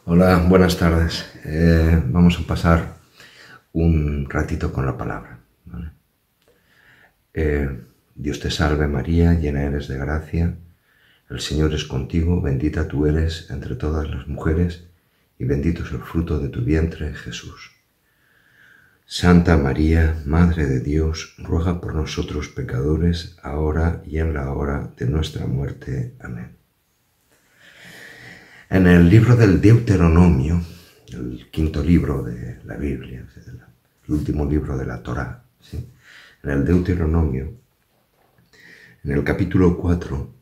Hola, buenas tardes. Vamos a pasar un ratito con la palabra, ¿vale? Dios te salve María, llena eres de gracia, el Señor es contigo, bendita tú eres entre todas las mujeres y bendito es el fruto de tu vientre, Jesús. Santa María, Madre de Dios, ruega por nosotros pecadores, ahora y en la hora de nuestra muerte. Amén. En el libro del Deuteronomio, el quinto libro de la Biblia, el último libro de la Torá, ¿sí? En el Deuteronomio, en el capítulo 4,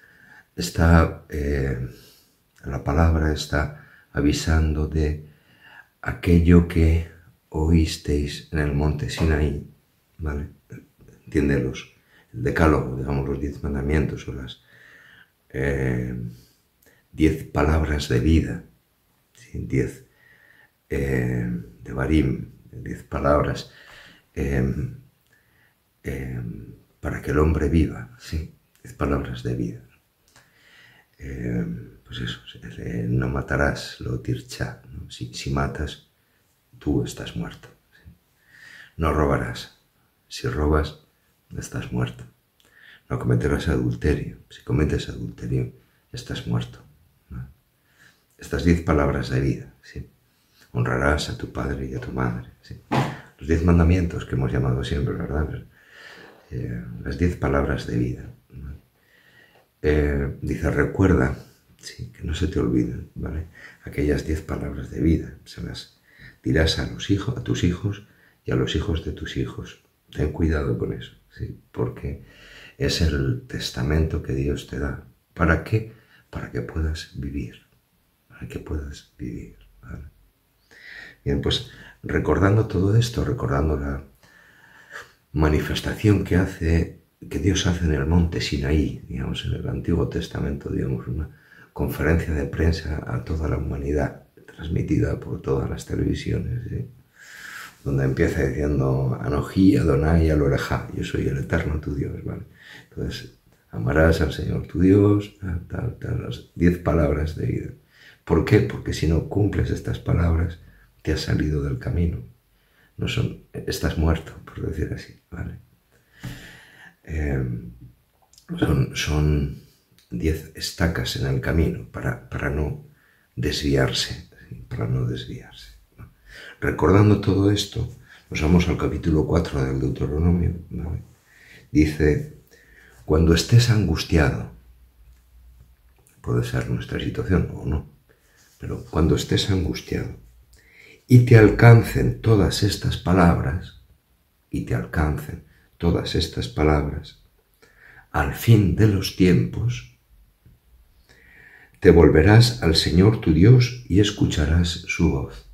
la palabra está avisando de aquello que oísteis en el monte Sinaí, ¿vale? Entiéndelos, el decálogo, digamos, los 10 mandamientos o las 10 palabras de vida, ¿sí? 10 de Barim, 10 palabras para que el hombre viva, ¿sí? 10 palabras de vida. Pues eso, no matarás, lo tircha, ¿no? Si matas, tú estás muerto, ¿sí? No robarás, si robas, estás muerto. No cometerás adulterio, si cometes adulterio, estás muerto, ¿no? Estas 10 palabras de vida, ¿sí? Honrarás a tu padre y a tu madre, ¿sí? Los 10 mandamientos que hemos llamado siempre, ¿verdad? Las 10 palabras de vida, ¿no? Dice, recuerda, sí, que no se te olviden, ¿vale? Aquellas 10 palabras de vida, se las dirás a tus hijos y a los hijos de tus hijos. Ten cuidado con eso, ¿sí? Porque es el testamento que Dios te da. ¿Para qué? Para que puedas vivir, para que puedas vivir, ¿vale? Bien, pues recordando todo esto, recordando la manifestación que Dios hace en el monte Sinaí, digamos, en el Antiguo Testamento, digamos, una conferencia de prensa a toda la humanidad, transmitida por todas las televisiones, ¿sí? Donde empieza diciendo, Anojí, Adonai, Alorejá, yo soy el eterno tu Dios, ¿vale? Entonces, amarás al Señor tu Dios, las 10 palabras de vida. ¿Por qué? Porque si no cumples estas palabras, te has salido del camino. Estás muerto, por decir así, ¿vale? Son 10 estacas en el camino para no desviarse, ¿sí? Para no desviarse, ¿no? Recordando todo esto, nos vamos al capítulo 4 del Deuteronomio, ¿vale? Dice, cuando estés angustiado, puede ser nuestra situación o no, pero cuando estés angustiado y te alcancen todas estas palabras, al fin de los tiempos, te volverás al Señor tu Dios y escucharás su voz.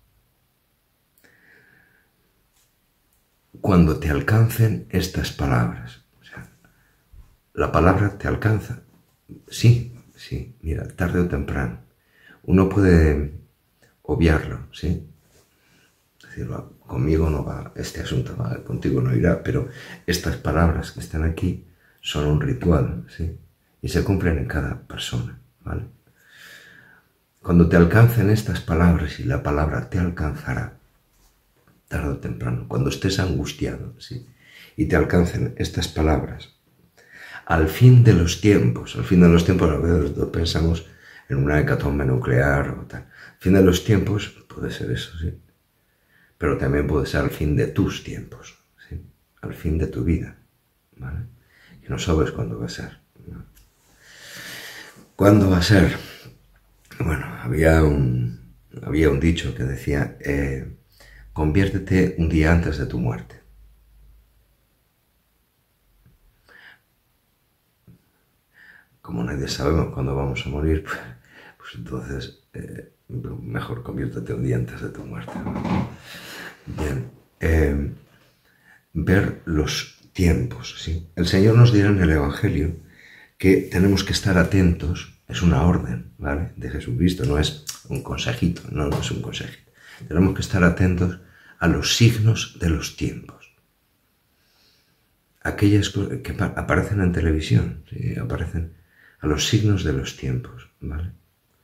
Cuando te alcancen estas palabras, o sea, la palabra te alcanza, sí, mira, tarde o temprano. Uno puede obviarlo, ¿sí? Decirlo, conmigo no va este asunto, ¿vale? Contigo no irá, pero estas palabras que están aquí son un ritual, ¿sí? Y se cumplen en cada persona, ¿vale? Cuando te alcancen estas palabras, y la palabra te alcanzará, tarde o temprano, cuando estés angustiado, ¿sí? Y te alcancen estas palabras, al fin de los tiempos, a veces pensamos en una hecatombe nuclear o tal. Al fin de los tiempos puede ser eso, ¿sí? Pero también puede ser al fin de tus tiempos, ¿sí? Al fin de tu vida, ¿vale? Que no sabes cuándo va a ser, ¿no? ¿Cuándo va a ser? Bueno, había un dicho que decía, conviértete un día antes de tu muerte. Como nadie sabemos cuándo vamos a morir, pues entonces mejor conviértete un día antes de tu muerte, ¿no? Bien, ver los tiempos, ¿sí? El Señor nos dirá en el Evangelio que tenemos que estar atentos, es una orden, ¿vale? De Jesucristo, no es un consejito, no es un consejito. Tenemos que estar atentos a los signos de los tiempos. Aquellas cosas que aparecen en televisión, ¿sí? Aparecen a los signos de los tiempos, ¿vale?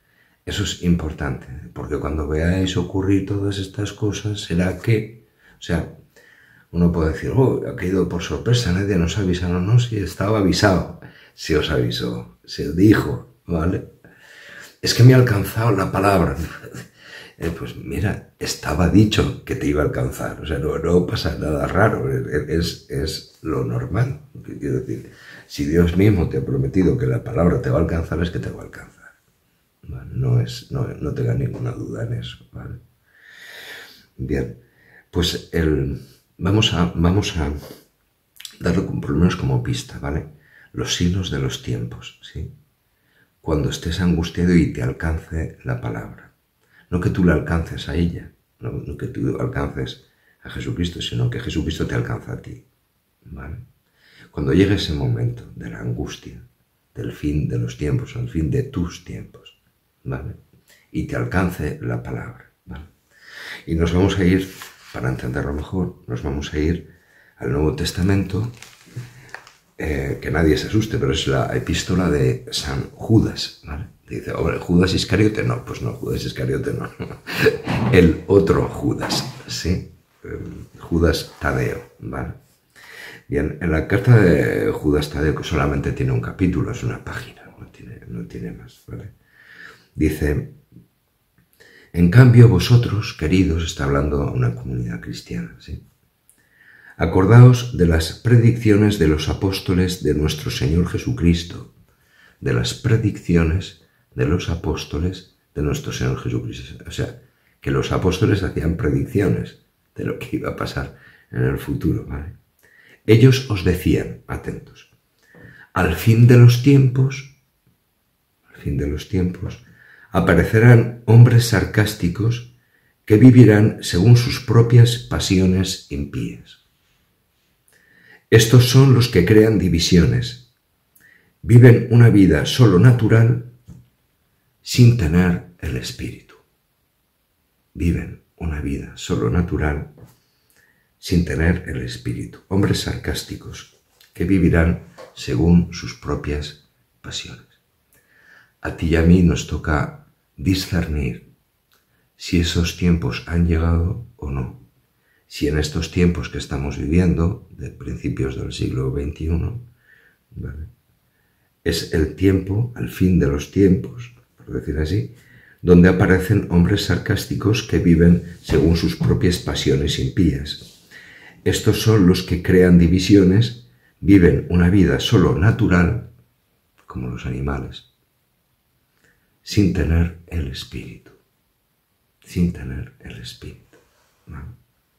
Eso es importante, porque cuando veáis ocurrir todas estas cosas, será que, o sea, uno puede decir, oh, ha caído por sorpresa, nadie nos ha avisado. No, sí, estaba avisado, se os avisó, se os dijo, ¿vale? Es que me ha alcanzado la palabra. Pues mira, estaba dicho que te iba a alcanzar, o sea, no pasa nada raro, es lo normal. Quiero decir, si Dios mismo te ha prometido que la palabra te va a alcanzar, es que te va a alcanzar. ¿Vale? No tengas ninguna duda en eso, ¿vale? Bien, pues vamos a darlo por lo menos como pista, ¿vale? Los signos de los tiempos, ¿sí? Cuando estés angustiado y te alcance la palabra. No que tú le alcances a ella, no que tú alcances a Jesucristo, sino que Jesucristo te alcanza a ti, ¿vale? Cuando llegue ese momento de la angustia, del fin de los tiempos, o el fin de tus tiempos, ¿vale? Y te alcance la palabra, ¿vale? Y nos vamos a ir, para entenderlo mejor, nos vamos a ir al Nuevo Testamento, que nadie se asuste, pero es la epístola de San Judas, ¿vale? Dice, hombre, ¿Judas Iscariote? No, pues no, Judas Iscariote no. El otro Judas, ¿sí? Judas Tadeo, ¿vale? Bien, en la carta de Judas Tadeo, que solamente tiene un capítulo, es una página, no tiene más, ¿vale? Dice, en cambio vosotros, queridos, está hablando a una comunidad cristiana, ¿sí? Acordaos de las predicciones de los apóstoles de nuestro Señor Jesucristo, de las predicciones de los apóstoles de nuestro Señor Jesucristo. O sea, que los apóstoles hacían predicciones de lo que iba a pasar en el futuro, ¿vale? Ellos os decían, atentos, al fin de los tiempos, aparecerán hombres sarcásticos que vivirán según sus propias pasiones impías. Estos son los que crean divisiones, viven una vida solo natural sin tener el espíritu. Viven una vida solo natural sin tener el espíritu. Hombres sarcásticos que vivirán según sus propias pasiones. A ti y a mí nos toca discernir si esos tiempos han llegado o no. Si en estos tiempos que estamos viviendo, de principios del siglo XXI, ¿vale?, es el tiempo, al fin de los tiempos, por decir así, donde aparecen hombres sarcásticos que viven según sus propias pasiones impías. Estos son los que crean divisiones, viven una vida solo natural, como los animales, sin tener el espíritu. Sin tener el espíritu, ¿vale?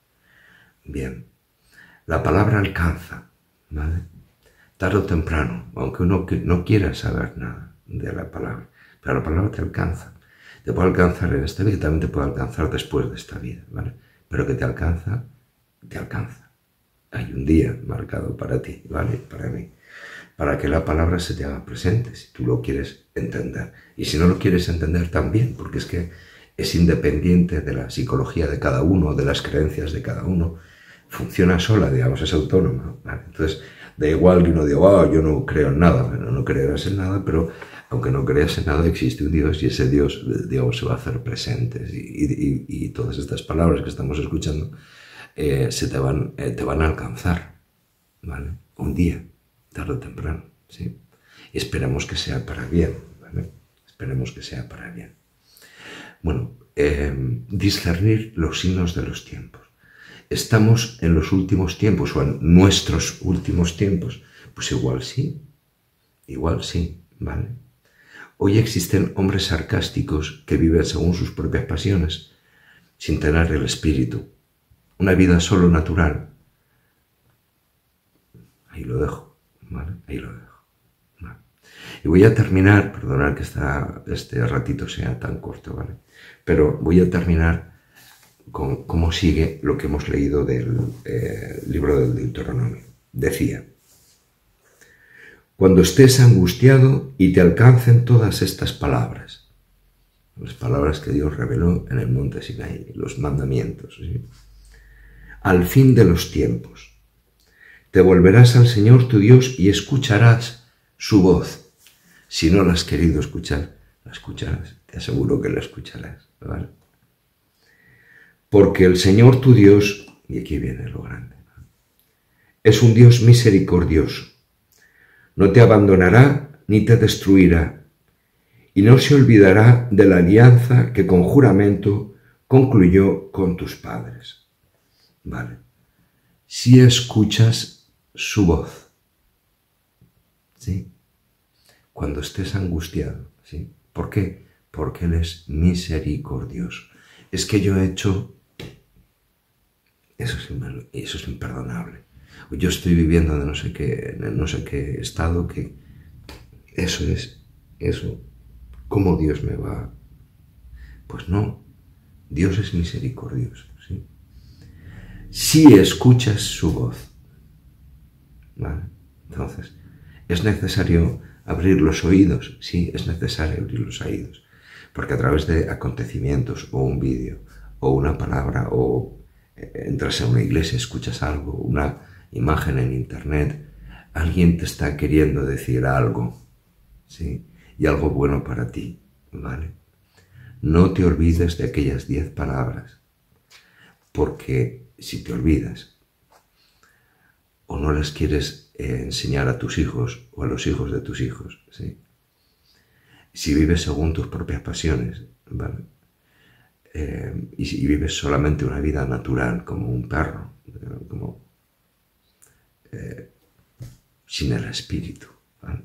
Bien, la palabra alcanza, ¿vale? Tarde o temprano, aunque uno no quiera saber nada de la palabra, pero la palabra te alcanza. Te puede alcanzar en esta vida y también te puede alcanzar después de esta vida, ¿vale? Pero que te alcanza, te alcanza. Hay un día marcado para ti, ¿vale? Para mí. Para que la palabra se te haga presente, si tú lo quieres entender. Y si no lo quieres entender también, porque es que es independiente de la psicología de cada uno, de las creencias de cada uno. Funciona sola, digamos, es autónoma, ¿vale? Entonces, da igual que uno diga, oh, yo no creo en nada. Bueno, no creerás en nada, pero aunque no creas en nada, existe un Dios y ese Dios, digamos, se va a hacer presente. Y todas estas palabras que estamos escuchando te van a alcanzar, ¿vale? Un día, tarde o temprano, ¿sí? Y esperemos que sea para bien, ¿vale? Esperemos que sea para bien. Bueno, discernir los signos de los tiempos. ¿Estamos en los últimos tiempos o en nuestros últimos tiempos? Pues igual sí, ¿vale? Hoy existen hombres sarcásticos que viven según sus propias pasiones, sin tener el espíritu. Una vida solo natural. Ahí lo dejo, ¿vale? Ahí lo dejo, ¿vale? Y voy a terminar, perdonad que este ratito sea tan corto, ¿vale? Pero voy a terminar con cómo sigue lo que hemos leído del libro del Deuteronomio. Decía, cuando estés angustiado y te alcancen todas estas palabras, las palabras que Dios reveló en el monte Sinaí, los mandamientos, ¿sí? Al fin de los tiempos, te volverás al Señor tu Dios y escucharás su voz. Si no la has querido escuchar, la escucharás. te aseguro que lo escucharás, ¿vale? Porque el Señor tu Dios, y aquí viene lo grande, ¿no?, es un Dios misericordioso. No te abandonará ni te destruirá, y no se olvidará de la alianza que con juramento concluyó con tus padres. ¿Vale? Si escuchas su voz, ¿sí?, cuando estés angustiado, ¿sí? ¿Por qué? Porque Él es misericordioso. Es que yo he hecho... Eso es imperdonable. Yo estoy viviendo de no sé qué estado, que eso, ¿cómo Dios me va? Pues no, Dios es misericordioso, ¿sí? Si escuchas su voz, ¿vale? Entonces, es necesario abrir los oídos, sí, es necesario abrir los oídos, porque a través de acontecimientos, o un vídeo, o una palabra, o entras a una iglesia, escuchas algo, una imagen en internet, alguien te está queriendo decir algo, ¿sí? Y algo bueno para ti, ¿vale? No te olvides de aquellas 10 palabras, porque si te olvidas o no les quieres enseñar a tus hijos o a los hijos de tus hijos, ¿sí?, si vives según tus propias pasiones, ¿vale?, y si vives solamente una vida natural como un perro, como sin el espíritu, ¿vale?,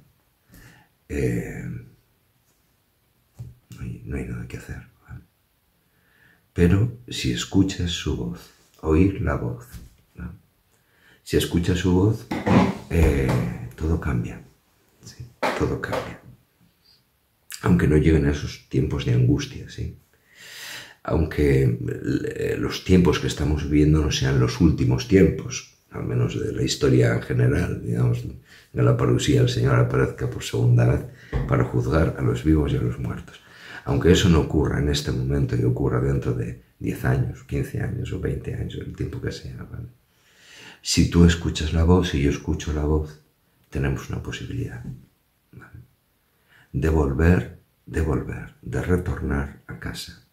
no hay nada que hacer, ¿vale? Pero si escuchas su voz, oír la voz, ¿no? Si escuchas su voz, todo cambia, ¿sí? Todo cambia. Aunque no lleguen a esos tiempos de angustia, ¿sí? Aunque los tiempos que estamos viviendo no sean los últimos tiempos, al menos de la historia en general, digamos, de la parusía, el Señor aparezca por segunda vez para juzgar a los vivos y a los muertos. Aunque eso no ocurra en este momento y ocurra dentro de 10 años, 15 años o 20 años, el tiempo que sea, ¿vale? Si tú escuchas la voz y yo escucho la voz, tenemos una posibilidad, ¿vale?, de volver, de retornar a casa,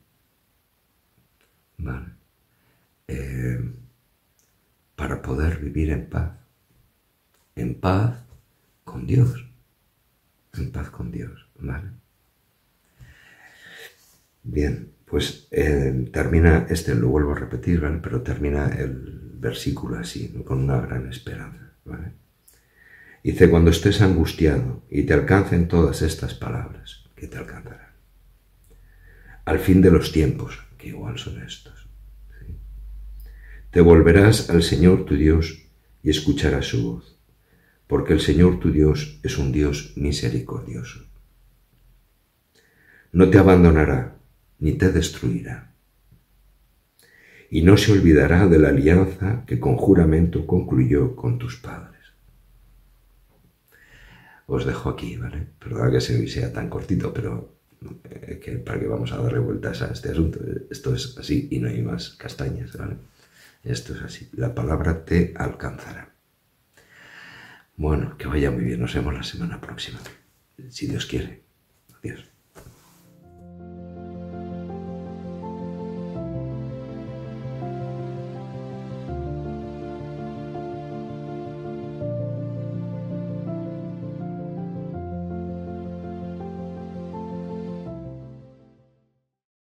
¿vale?, para poder vivir en paz con Dios, ¿vale? Bien, pues termina, lo vuelvo a repetir, ¿vale?, pero termina el versículo así, ¿no?, con una gran esperanza, ¿vale? Dice, cuando estés angustiado y te alcancen todas estas palabras, que te alcanzarán, al fin de los tiempos, que igual son estos, ¿sí?, te volverás al Señor tu Dios y escucharás su voz, porque el Señor tu Dios es un Dios misericordioso. No te abandonará ni te destruirá, y no se olvidará de la alianza que con juramento concluyó con tus padres. Os dejo aquí, ¿vale? Perdona que sea tan cortito, pero para que vamos a darle vueltas a este asunto. Esto es así y no hay más castañas, ¿vale? Esto es así. La palabra te alcanzará. Bueno, que vaya muy bien. Nos vemos la semana próxima, si Dios quiere. Adiós.